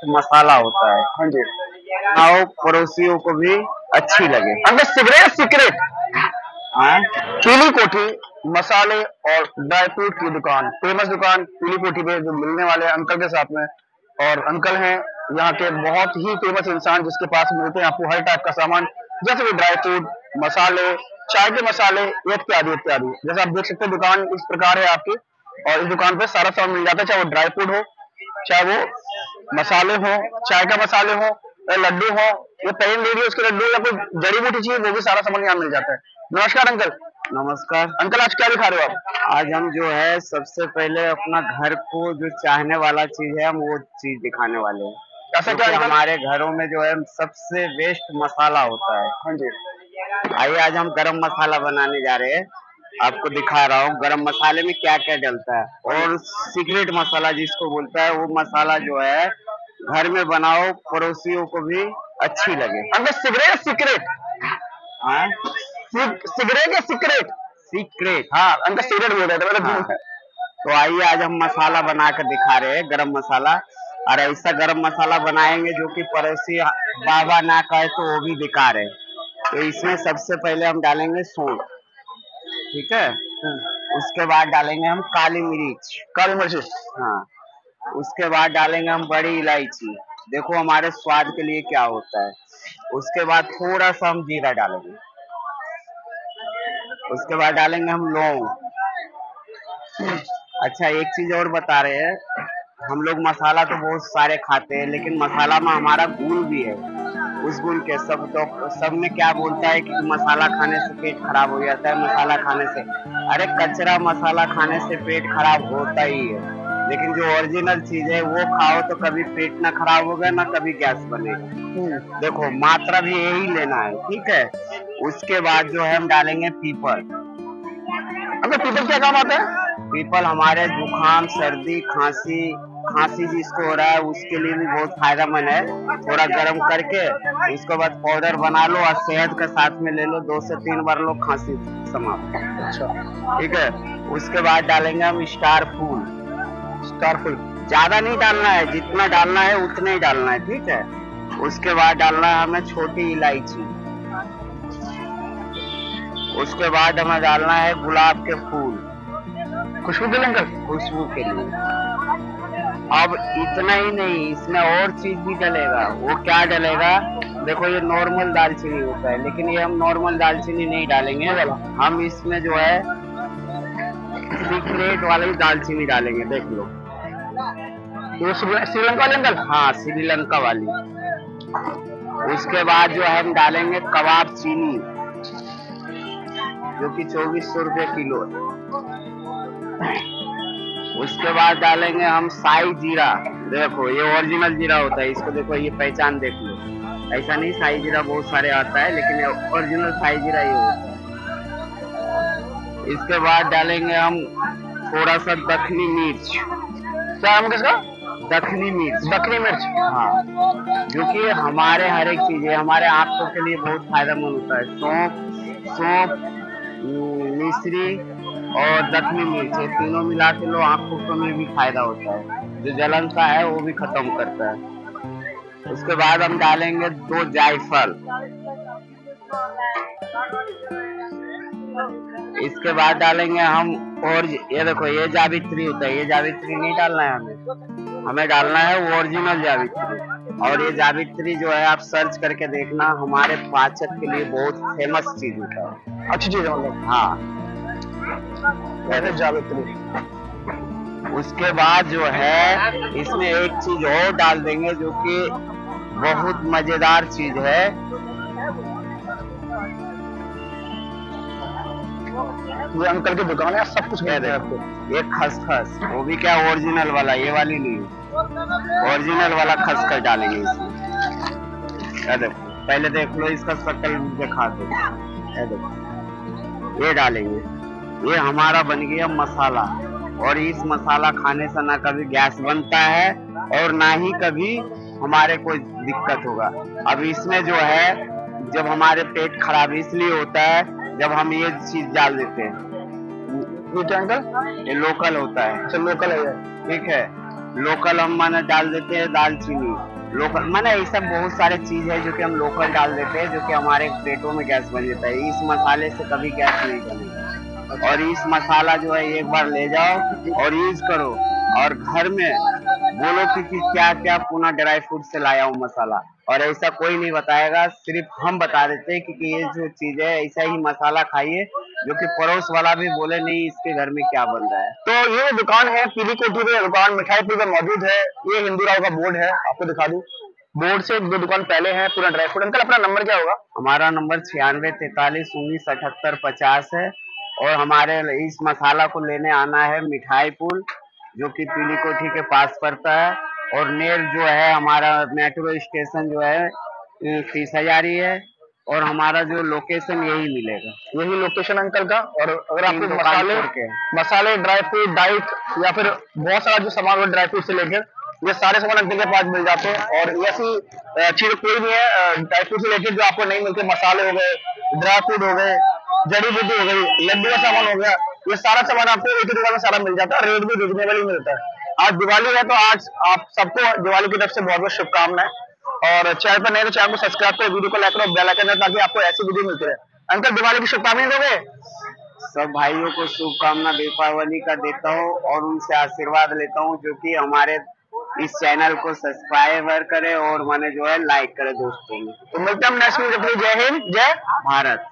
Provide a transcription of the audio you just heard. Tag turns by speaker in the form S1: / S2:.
S1: मसाला होता है।
S2: हाँ जी।
S1: आओ पड़ोसियों को भी अच्छी लगे।
S2: अंदर सिगरेट सीक्रेट
S1: हाँ,
S2: पीली कोठी मसाले और ड्राई फ्रूट की दुकान, फेमस दुकान पीली कोठी पे जो मिलने वाले हैं अंकल के साथ में। और अंकल हैं यहाँ के बहुत ही फेमस इंसान जिसके पास मिलते हैं आपको हर टाइप का सामान, जैसे कि ड्राई फ्रूट, मसाले, चाय के मसाले इत्यादि इत्यादि। जैसे आप देख सकते हैं दुकान इस प्रकार है आपकी, और इस दुकान पे सारा सामान मिल जाता है, चाहे वो ड्राई फ्रूट हो, चाहे वो मसाले हो, चाय का मसाले हो, या लड्डू हो, या पेन ले उसके लड्डू, या कोई जड़ी बूटी चाहिए वो भी सारा सामान यहाँ मिल जाता है। नमस्कार अंकल।
S1: नमस्कार।
S2: अंकल आज क्या दिखा रहे हो आप?
S1: आज हम जो है सबसे पहले अपना घर को जो चाहने वाला चीज है हम वो चीज दिखाने वाले हैं।
S2: ऐसा क्या अंकल?
S1: हमारे घरों में जो है सबसे बेस्ट मसाला होता है।
S2: हाँ जी।
S1: आइए आज हम गरम मसाला बनाने जा रहे हैं। आपको दिखा रहा हूँ गरम मसाले में क्या क्या डलता है, और सीक्रेट मसाला जिसको बोलता है वो मसाला जो है घर में बनाओ पड़ोसियों को भी अच्छी लगे।
S2: अंकल सिगरेट सीक्रेट
S1: हाँ,
S2: सिगरेट या सीक्रेट?
S1: सीक्रेट।
S2: हाँ अंकल सिगरेट बोल रहे थे मेरा।
S1: हाँ। तो आइए आज हम मसाला बना कर दिखा रहे हैं गरम मसाला, और ऐसा गरम मसाला बनाएंगे जो कि पड़ोसी बाबा ना कहे तो वो भी बेकार है। तो इसमें सबसे पहले हम डालेंगे सौंफ, ठीक है। उसके बाद डालेंगे हम काली मिर्च।
S2: काली मिर्च।
S1: हाँ, उसके बाद डालेंगे हम बड़ी इलायची, देखो हमारे स्वाद के लिए क्या होता है। उसके बाद थोड़ा सा हम जीरा डालेंगे। उसके बाद डालेंगे हम लौंग। अच्छा, एक चीज और बता रहे हैं, हम लोग मसाला तो बहुत सारे खाते हैं लेकिन मसाला में हमारा गुण भी है। उस गुण के सब में क्या बोलता है कि मसाला खाने से पेट खराब हो जाता है, मसाला खाने से। अरे कचरा मसाला खाने से पेट खराब होता ही है, लेकिन जो ओरिजिनल चीज है वो खाओ तो कभी पेट ना खराब होगा ना कभी गैस बनेगा। देखो मात्रा भी यही लेना है, ठीक है। उसके बाद जो है हम डालेंगे पीपल।
S2: अंकल पीपल क्या काम आता है?
S1: पीपल हमारे जुकाम, सर्दी, खांसी जिसको हो रहा है उसके लिए भी बहुत फायदेमंद है। थोड़ा गर्म करके उसके बाद पाउडर बना लो और शहद के साथ में ले लो, 2 से 3 बार लो, खांसी समाप्त।
S2: अच्छा
S1: ठीक है। उसके बाद डालेंगे हम स्टार फूल।
S2: स्टार फूल
S1: ज्यादा नहीं डालना है, जितना डालना है उतना ही डालना है, ठीक है। उसके बाद डालना है हमें छोटी इलायची। उसके बाद हमें डालना है गुलाब के फूल,
S2: खुशबू के लिए अंकल,
S1: खुशबू के लिए। अब इतना ही नहीं, इसमें और चीज भी डलेगा। वो क्या डलेगा, देखो ये नॉर्मल दालचीनी होता है लेकिन ये हम नॉर्मल दालचीनी नहीं डालेंगे, हम इसमें जो है सीक्रेट वाली दालचीनी डालेंगे। देख लो
S2: ये श्रीलंका वाले अंकल?
S1: हाँ, श्रीलंका वाली। उसके बाद जो है हम डालेंगे कबाब चीनी, जो कि 2400 रुपये किलो है। उसके बाद डालेंगे हम साई जीरा। देखो ये ओरिजिनल जीरा होता है, इसको देखो, ये पहचान देख लो। ऐसा नहीं साई जीरा बहुत सारे आता है, लेकिन ये ओरिजिनल साई जीरा ये होता है। इसके बाद डालेंगे हम थोड़ा सा दखनी मिर्च।
S2: क्या नाम किसका?
S1: दखनी मिर्च।
S2: दखनी मिर्च,
S1: हाँ, जो कि हमारे हर एक चीज है, हमारे आंखों के लिए बहुत फायदेमंद होता है। सौंफ, मिश्री और दखनी मिर्च, ये तीनों मिला के लो, आंखों में भी फायदा होता है, जो जलन सा है वो भी खत्म करता है। उसके बाद हम डालेंगे 2 जायफल। इसके बाद डालेंगे हम, और ये देखो ये जावित्री होता है, ये जावित्री नहीं डालना है हमें डालना है ओरिजिनल जावित्री। और ये जावित्री जो है आप सर्च करके देखना, हमारे पाचक के लिए बहुत फेमस चीज होता है,
S2: अच्छी चीज है मतलब।
S1: हाँ,
S2: जावित्री।
S1: उसके बाद जो है इसमें एक चीज और डाल देंगे जो कि बहुत मजेदार चीज है।
S2: ये अंकल की दुकान है, सब कुछ मिलता है आपको।
S1: ये खसखस, वो भी क्या ओरिजिनल वाला, ये वाली नहीं, ओरिजिनल वाला खसखस डालेंगे इसमें। देखो पहले देख लो, इसका शक्ल दिखा दो। देखो ये डालेंगे, ये हमारा बन गया मसाला। और इस मसाला खाने से ना कभी गैस बनता है और ना ही कभी हमारे कोई दिक्कत होगा। अब इसमें जो है, जब हमारे पेट खराब इसलिए होता है जब हम ये चीज डाल देते हैं।
S2: ये क्या अंकल?
S1: ये लोकल होता है।
S2: अच्छा लोकल है ये,
S1: ठीक है। लोकल हम माने डाल देते हैं दालचीनी, लोकल माने ये सब बहुत सारे चीज है जो कि हम लोकल डाल देते हैं, जो कि हमारे पेटों में गैस बन जाता है। इस मसाले से कभी गैस नहीं बनेगा। और इस मसाला जो है एक बार ले जाओ और यूज करो, और घर में बोलो कि क्या क्या पूना ड्राई फ्रूट से लाया हूँ मसाला, और ऐसा कोई नहीं बताएगा, सिर्फ हम बता देते हैं कि ये जो चीज है ऐसा ही मसाला खाइए, जो कि पड़ोस वाला भी बोले नहीं इसके घर में क्या बन रहा है।
S2: तो ये दुकान है पीली कोठी पे, दुकान मिठाई पुल पे मौजूद है। ये हिंदू राव का बोर्ड है, आपको दिखा दूं। बोर्ड से 2 दुकान पहले है पूरा ड्राई फ्रूट। अंकल अपना नंबर क्या होगा?
S1: हमारा नंबर 9643197850 है, और हमारे इस मसाला को लेने आना है मिठाई पुल, जो कि पीली कोठी के पास पड़ता है, और नेर जो है हमारा मेट्रो स्टेशन जो है 30 हजारी है, और हमारा जो लोकेशन यही मिलेगा,
S2: यही लोकेशन अंकल का। और अगर आपको मसाले ड्राई फ्रूट डाइट या फिर बहुत सारा जो सामान हो ड्राई फ्रूट से लेकर, ये सारे सामान अंकल के पास मिल जाते हैं। और ऐसी चीज कोई भी है ड्राई फ्रूट से लेकर जो आपको नहीं मिलते, मसाले हो गए, ड्राई फ्रूट हो गए, जड़ी बूटी हो गई, लड्डू का सामान हो गया, ये सारा सामान आपको एक ही दुकान में सारा मिल जाता है। रेट भी रिजनेबल ही मिलता है। आज दिवाली है तो आज आप सबको दिवाली की तरफ से बहुत बहुत शुभकामनाएं। और चैनल पर नए तो चैनल को सब्सक्राइब करें, वीडियो को लाइक करो, बेल आइकन दबाओ, ताकि आपको ऐसी वीडियो मिलती रहे। अंकल दिवाली की शुभकामनाएं दोगे?
S1: सब भाइयों को शुभकामना दीपावली का देता हूँ, और उनसे आशीर्वाद लेता हूँ जो कि हमारे इस चैनल को सब्सक्राइब करे और माने जो है लाइक करे दोस्तों में।
S2: तो मिलते हैं हम नेक्स्ट वीडियो। जय हिंद, जय
S1: भारत।